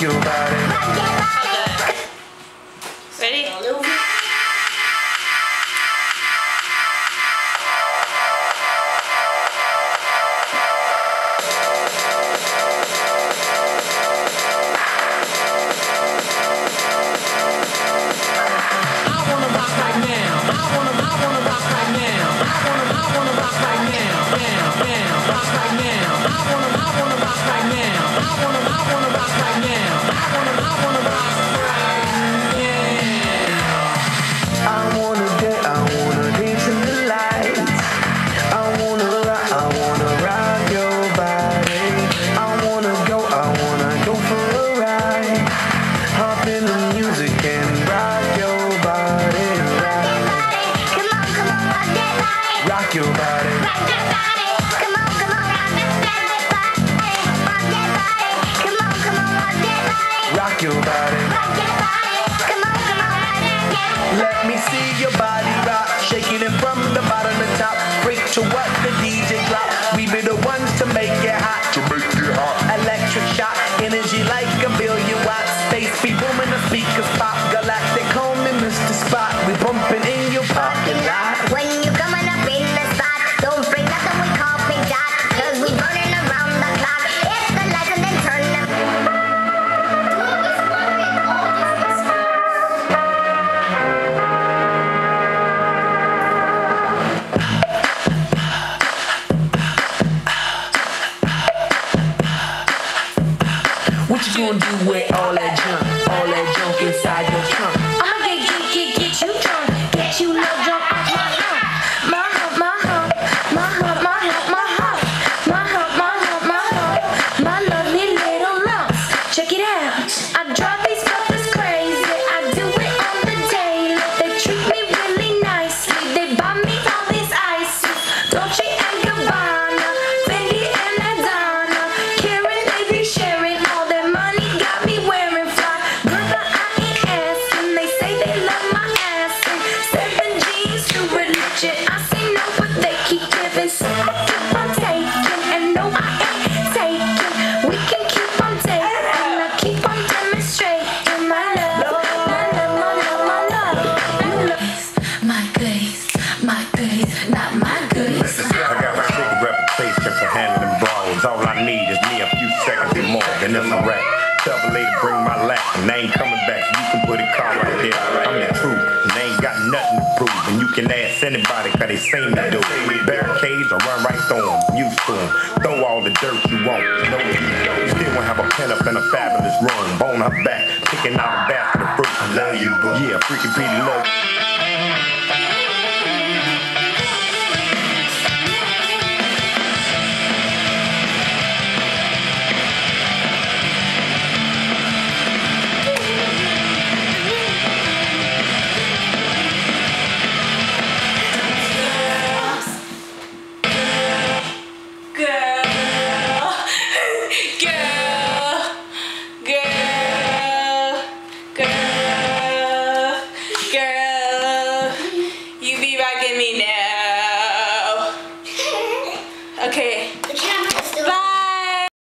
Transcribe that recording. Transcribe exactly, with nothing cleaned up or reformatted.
your body. Ready? Rock your body. Rock your body. Come on, come on, rock that body. Rock your body. Come on, come on, rock that body. Rock your body. Rock your body. Come on, come on, rock that body. Let me see your body rock, shaking it from the bottom to top. Break to what the D J drop. We be the ones to make it hot. To make it hot. Electric shock, energy like a billion watts. Space be booming, the speakers pop. Galactic, call me Mister Spot. We bumping in your parking lot. When you coming up in the spot, don't bring nothing we call pink dot, cause we burning around the clock. Hit the lights and then turn them. What you gonna do with all that junk, all that junk inside your trunk? I'ma get, get, get, get you drunk, get you little drunk off my hump. My hump, my hump, my hump, my hump, my hump. My hump, my hump, my hump, my lovely little lumps. Check it out, I drive these fuckers crazy. I do it on the daily. They treat me really nicely. They buy me all these ices, Dolce and Gabbana, Fendi and Adana. Karen, they be sharing all their money, got me wearing fly. Girl, but I ain't asking. They say they love my ass and seven G's to religion. I say no, but they keep giving, so I keep on taking. And no, I ain't taking. We can keep on taking, and I keep on demonstrating my love, my love, my love, my love. You love my goodies, my goodies, not my goodies. I got my big reputation for handling brawls. All I need is me a few seconds and more, then it's a wrap. Tell the lady bring my lap, and they ain't coming back. So you can put a car right there. I'm the truth, and they ain't got nothing to prove. And you can ask anybody, cause they seem to do it. Barricades or run right through them, used to them. Throw all the dirt you want. No, you still won't have a pen up in a fabulous run. Bone her back, picking out a basket of fruit. I love you, boo. Yeah, freaking pretty love.